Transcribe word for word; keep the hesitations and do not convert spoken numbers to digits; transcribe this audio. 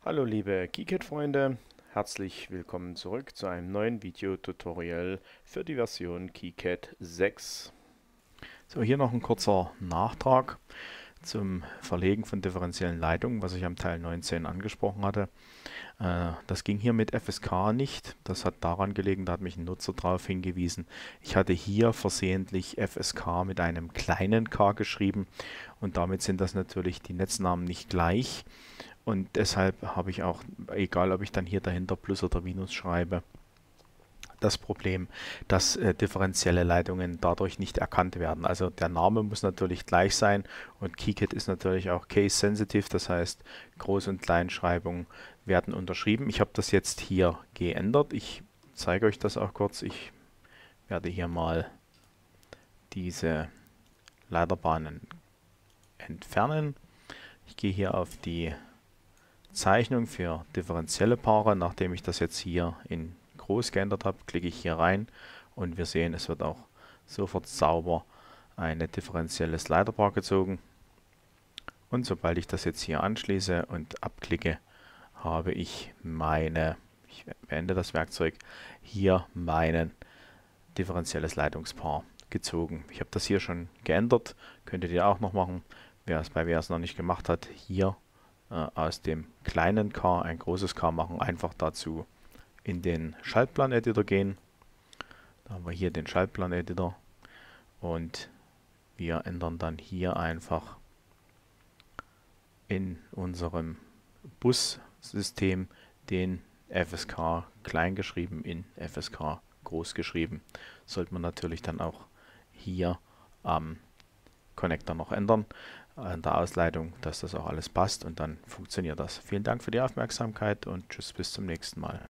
Hallo liebe KiCad-Freunde, herzlich willkommen zurück zu einem neuen Videotutorial für die Version KiCad sechs. So, hier noch ein kurzer Nachtrag zum Verlegen von differenziellen Leitungen, was ich am Teil neunzehn angesprochen hatte. Äh, das ging hier mit F S K nicht. Das hat daran gelegen, da hat mich ein Nutzer darauf hingewiesen. Ich hatte hier versehentlich F S K mit einem kleinen k geschrieben und damit sind das natürlich die Netznamen nicht gleich. Und deshalb habe ich auch, egal ob ich dann hier dahinter Plus oder Minus schreibe, das Problem, dass äh, differenzielle Leitungen dadurch nicht erkannt werden. Also der Name muss natürlich gleich sein und KiCad ist natürlich auch case-sensitive, das heißt Groß- und Kleinschreibungen werden unterschrieben. Ich habe das jetzt hier geändert. Ich zeige euch das auch kurz. Ich werde hier mal diese Leiterbahnen entfernen. Ich gehe hier auf die Zeichnung für differenzielle Paare. Nachdem ich das jetzt hier in groß geändert habe, klicke ich hier rein und wir sehen, es wird auch sofort sauber ein differenzielles Leiterpaar gezogen. Und sobald ich das jetzt hier anschließe und abklicke, habe ich meine, ich beende das Werkzeug, hier mein differenzielles Leitungspaar gezogen. Ich habe das hier schon geändert, könntet ihr auch noch machen. Wer es bei wer es noch nicht gemacht hat, hier aus dem kleinen K ein großes K machen, einfach dazu in den Schaltplan-Editor gehen. Da haben wir hier den Schaltplan-Editor und wir ändern dann hier einfach in unserem Bus-System den F S K klein geschrieben in F S K groß geschrieben. Sollte man natürlich dann auch hier am Connector noch ändern an der Ausleitung, dass das auch alles passt und dann funktioniert das. Vielen Dank für die Aufmerksamkeit und tschüss, bis zum nächsten Mal.